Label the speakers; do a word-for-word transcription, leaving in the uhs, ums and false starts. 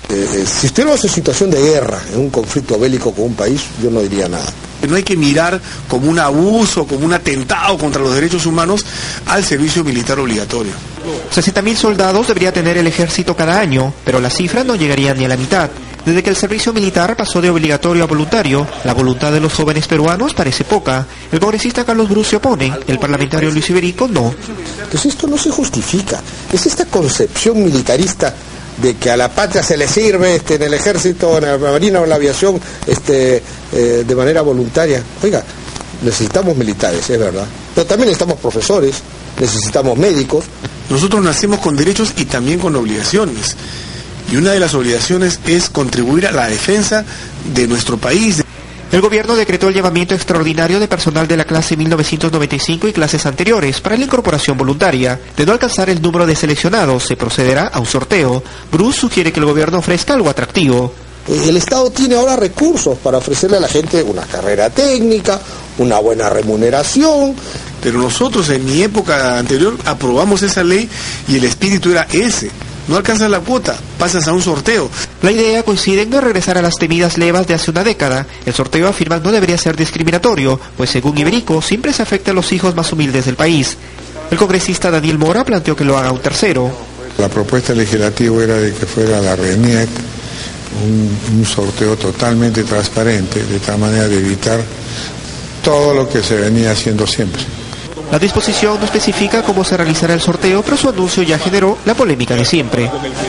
Speaker 1: Eh, si estuviéramos en situación de guerra, en un conflicto bélico con un país, yo no diría nada.
Speaker 2: No hay que mirar como un abuso, como un atentado contra los derechos humanos al servicio militar obligatorio.
Speaker 3: sesenta mil soldados debería tener el ejército cada año, pero la cifra no llegaría ni a la mitad. Desde que el servicio militar pasó de obligatorio a voluntario, la voluntad de los jóvenes peruanos parece poca. El congresista Carlos Brus se opone, el parlamentario Luis Iberico no.
Speaker 1: Pues esto no se justifica. Es esta concepción militarista de que a la patria se le sirve este, en el ejército, en la marina o en la aviación este, eh, de manera voluntaria. Oiga, necesitamos militares, es verdad, pero también necesitamos profesores, necesitamos médicos.
Speaker 2: Nosotros nacemos con derechos y también con obligaciones, y una de las obligaciones es contribuir a la defensa de nuestro país.
Speaker 3: El gobierno decretó el llamamiento extraordinario de personal de la clase mil novecientos noventa y cinco y clases anteriores para la incorporación voluntaria. De no alcanzar el número de seleccionados, se procederá a un sorteo. Brus sugiere que el gobierno ofrezca algo atractivo.
Speaker 1: El Estado tiene ahora recursos para ofrecerle a la gente una carrera técnica, una buena remuneración.
Speaker 2: Pero nosotros en mi época anterior aprobamos esa ley y el espíritu era ese. No alcanzas la cuota, pasas a un sorteo.
Speaker 3: La idea coincide en no regresar a las temidas levas de hace una década. El sorteo, afirman, no debería ser discriminatorio, pues según Iberico siempre se afecta a los hijos más humildes del país. El congresista Daniel Mora planteó que lo haga un tercero.
Speaker 4: La propuesta legislativa era de que fuera la RENIEC un, un sorteo totalmente transparente, de tal manera de evitar todo lo que se venía haciendo siempre.
Speaker 3: La disposición no especifica cómo se realizará el sorteo, pero su anuncio ya generó la polémica de siempre.